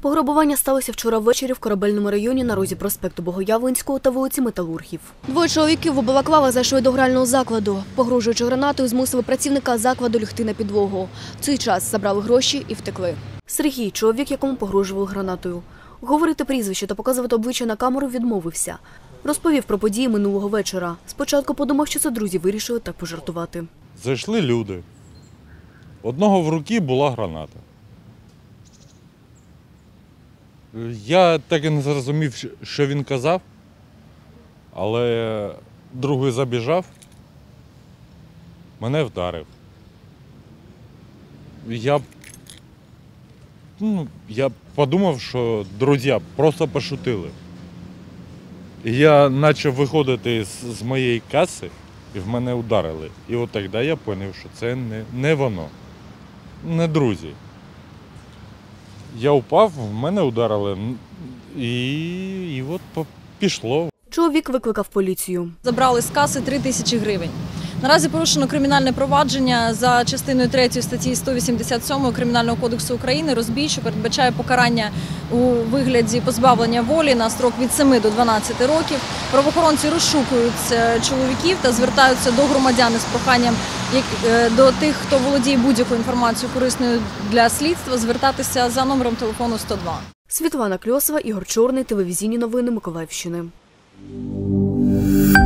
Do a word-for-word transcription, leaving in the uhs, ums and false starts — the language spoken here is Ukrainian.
Пограбування сталося вчора ввечері в Корабельному районі на розі проспекту Богоявленського та вулиці Металургів. Двоє чоловіків у балаклавах зайшли до грального закладу. Погрожуючи гранатою, змусили працівника закладу лягти на підлогу. В цей час забрали гроші і втекли. Сергій – чоловік, якому погрожували гранатою. Говорити прізвище та показувати обличчя на камеру відмовився. Розповів про події минулого вечора. Спочатку подумав, що це друзі вирішили так пожартувати. Зайшли люди. Одного в руці була граната. Я так і не зрозумів, що він казав, але другий забіжав, мене вдарив. Я, ну, я подумав, що друзі просто пошутили. Я почав виходити з, з моєї каси, і в мене ударили. І от тоді я зрозумів, що це не, не воно, не друзі. Я впав, в мене ударили, і, і от пішло. Чоловік викликав поліцію. Забрали з каси три тисячі гривень. Наразі порушено кримінальне провадження за частиною третьою статті сто вісімдесят сьомої Кримінального кодексу України розбій, що передбачає покарання у вигляді позбавлення волі на строк від семи до дванадцяти років. Правоохоронці розшукують чоловіків та звертаються до громадян із проханням до тих, хто володіє будь-якою інформацією корисною для слідства, звертатися за номером телефону сто два. Світлана Кльосова, Ігор Чорний, телевізійні новини Миколаївщини.